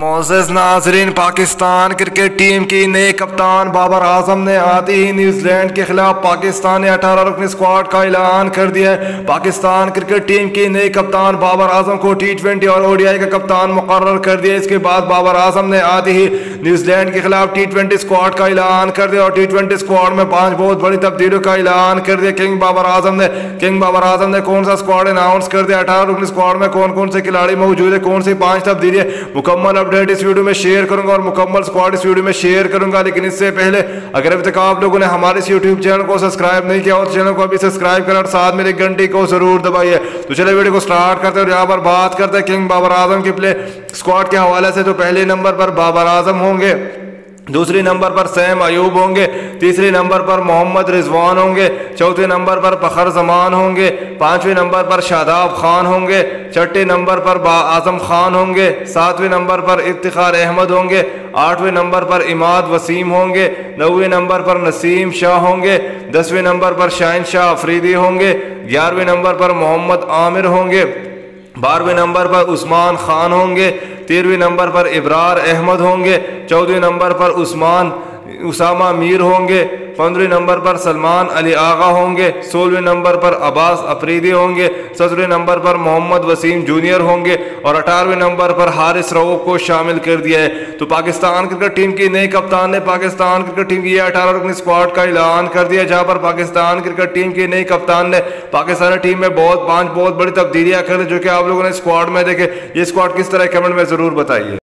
मोअज़्ज़ज़ नाज़रीन, Pakistan cricket team की नए कप्तान बाबर आजम ने आते ही न्यूजीलैंड के खिलाफ पाकिस्तान ने 18 रुकनी स्क्वाड का ऐलान कर दिया है। पाकिस्तान क्रिकेट टीम की नए कप्तान बाबर आजम को T20 और ODI का कप्तान मुकर्रर कर दिया। इसके बाद बाबर आजम ने आते ही न्यूजीलैंड के खिलाफ T20 स्क्वाड का ऐलान कर दिया और T20 स्क्वाड में 5 बहुत बड़ी तब्दीलियों का ऐलान कर दिया। किंग बाबर आजम ने कौन सा स्क्वाड अनाउंस कर दिया, 18 रुकनी स्क्वाड में कौन कौन से खिलाड़ी मौजूद है, कौन सी 5 तब्दीलियां, मुकम्मल अपडेट इस वीडियो में शेयर करूंगा और मुकम्मल स्क्वाड इस वीडियो में शेयर करूंगा। लेकिन इससे पहले अगर अभी तक आप लोगों ने हमारे इस यूट्यूब चैनल को सब्सक्राइब नहीं किया हो तो चैनल को अभी सब्सक्राइब करें और साथ में एक घंटी को जरूर दबाइए। तो चलिए वीडियो को स्टार्ट करते हैं और यहाँ पर बात करते हैं किंग बाबर आजम के प्ले स्क्वाड के हवाले से। तो पहले नंबर पर बाबर आजम होंगे, दूसरे नंबर पर सैम अयूब होंगे, तीसरे नंबर पर मोहम्मद रिजवान होंगे, चौथे नंबर पर फखर जमान होंगे, पांचवें नंबर पर शादाब खान होंगे, छठे नंबर पर आजम खान होंगे, सातवें नंबर पर इफ्तिखार अहमद होंगे, आठवें नंबर पर इमाद वसीम होंगे, नौवें नंबर पर नसीम शाह होंगे, 10वें नंबर पर शाहिन शाह अफरीदी होंगे, 11वें नंबर पर मोहम्मद आमिर होंगे, 12वें नंबर पर उस्मान खान होंगे, 13वें नंबर पर इब्रार अहमद होंगे, 14वें नंबर पर उसामा मीर होंगे, 15वें नंबर पर सलमान अली आगा होंगे, 16वें नंबर पर अब्बास अफरीदी होंगे, 17वें नंबर पर मोहम्मद वसीम जूनियर होंगे और 18वें नंबर पर हारिस रऊफ को शामिल कर दिया है। तो पाकिस्तान क्रिकेट टीम की नए कप्तान ने पाकिस्तान क्रिकेट टीम की 18 रुकनी स्क्वाड का ऐलान कर दिया, जहां पर पाकिस्तान क्रिकेट टीम की नई कप्तान ने पाकिस्तानी टीम में 5 बहुत बड़ी तब्दीलियां कर दी, जो कि आप लोगों ने स्क्वाड में देखे। ये स्क्वाड किस तरह कमेंट में जरूर बताइए।